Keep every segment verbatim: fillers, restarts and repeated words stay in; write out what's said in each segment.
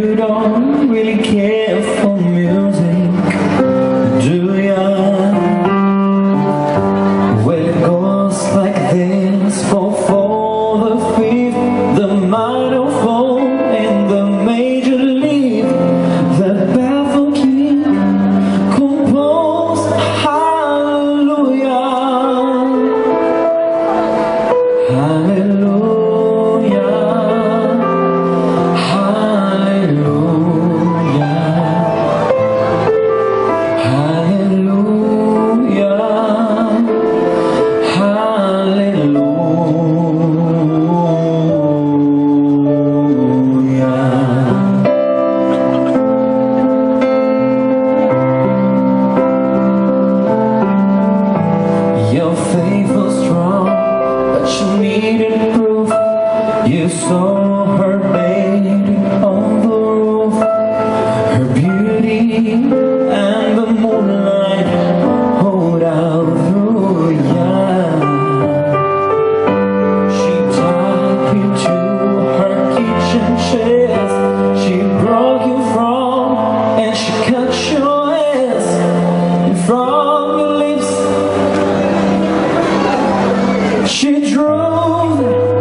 you don't really care for music, do ya? Well, it goes like this: four for the fifth, the minor fall, and the major lead. The baffled king composed hallelujah, hallelujah, hallelujah, hallelujah, hallelujah. Your faith was strong, but you needed proof. You saw her bathing on the roof, her beauty and the moonlight hold out through ya. She tied you to her kitchen chest. She broke you from, and she cut your ass. And from your lips she drove.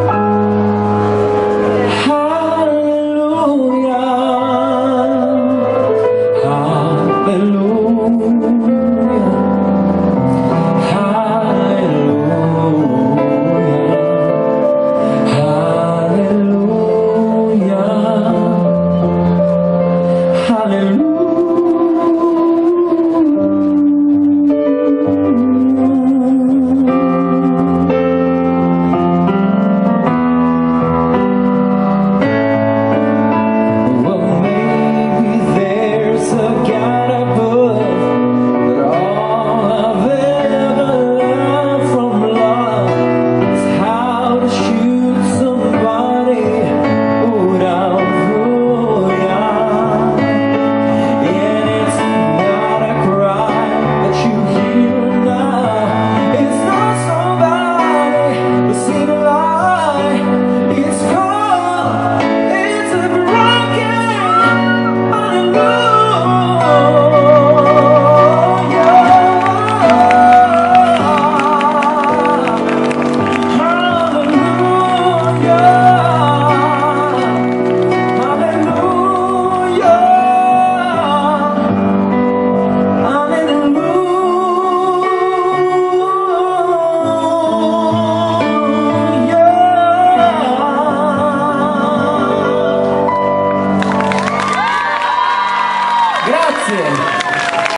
Hallelujah, hallelujah, hallelujah, hallelujah. Grazie.